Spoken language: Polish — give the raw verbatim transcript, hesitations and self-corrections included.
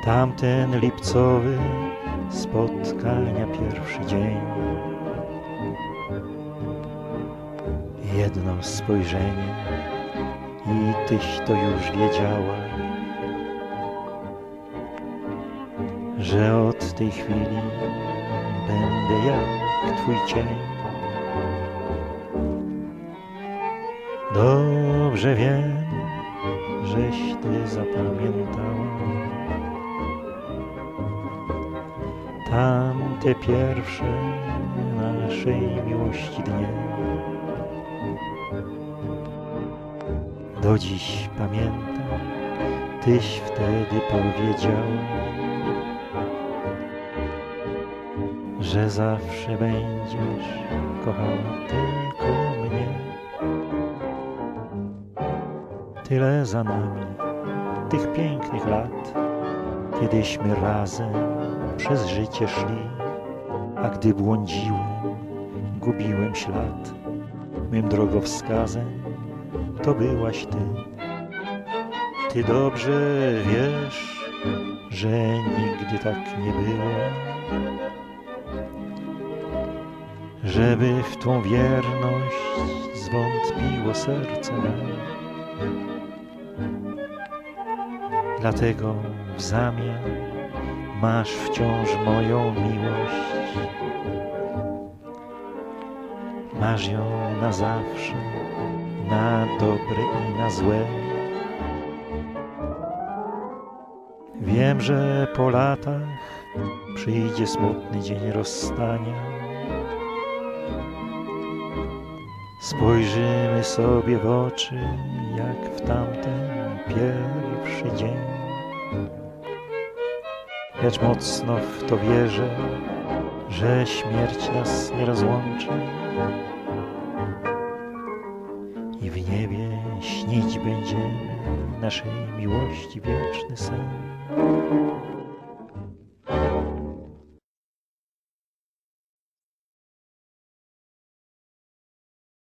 Tamten lipcowy spotkania pierwszy dzień. Jedno spojrzenie i tyś to już wiedziała, że od tej chwili będę jak twój cień. Dobrze wiem, żeś ty zapamiętała tamte pierwsze naszej miłości dnie. Do dziś pamiętam, tyś wtedy powiedziała, że zawsze będziesz kochała tylko mnie. Tyle za nami tych pięknych lat, kiedyśmy razem przez życie szli, a gdy błądziłem, gubiłem ślad, mym drogowskazem to byłaś ty. Ty dobrze wiesz, że nigdy tak nie było, żeby w tą wierność zwątpiło serce me. Dlatego w zamian masz wciąż moją miłość. Masz ją na zawsze, na dobre i na złe. Wiem, że po latach przyjdzie smutny dzień rozstania. Spojrzymy sobie w oczy, jak w tamten pierwszy dzień. Lecz mocno w to wierzę, że śmierć nas nie rozłączy i w niebie śnić będziemy naszej miłości wieczny sen.